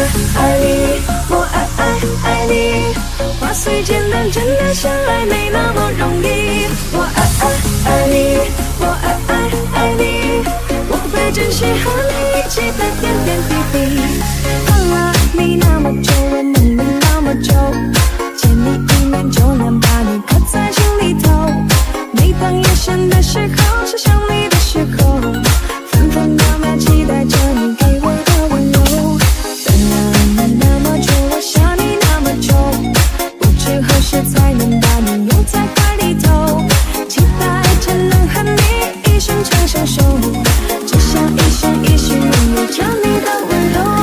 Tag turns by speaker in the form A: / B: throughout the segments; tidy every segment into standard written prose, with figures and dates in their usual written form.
A: 爱你，我爱你。话虽简单，真的相爱没那么容易。我爱你，我爱你。我会珍惜和你一起的点点滴滴。等了你那么久，我梦你那么久，见你一面就能把你刻在心里头。每当夜深的时候，是想你的时候，分分秒秒期待着你给我的温柔。等了你那么久，我想你那么久，不知何时才能把你拥在怀里头，期待着能和你一生长相守，只想一生一世拥有着你的温柔。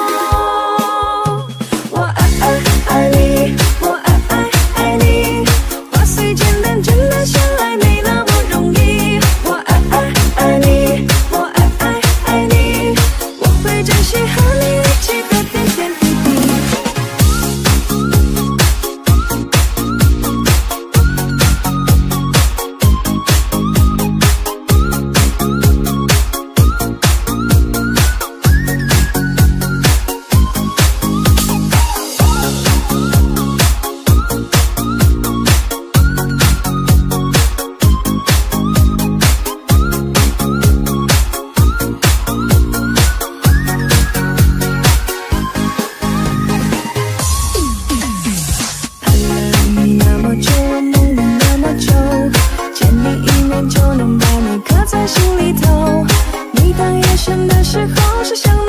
A: 我爱你，我爱你。话虽简单，真的相爱没那么容易。我爱你，我爱你。我会珍惜和你一起的点点滴滴。就能把你刻在心里头。每当夜深的时候，是想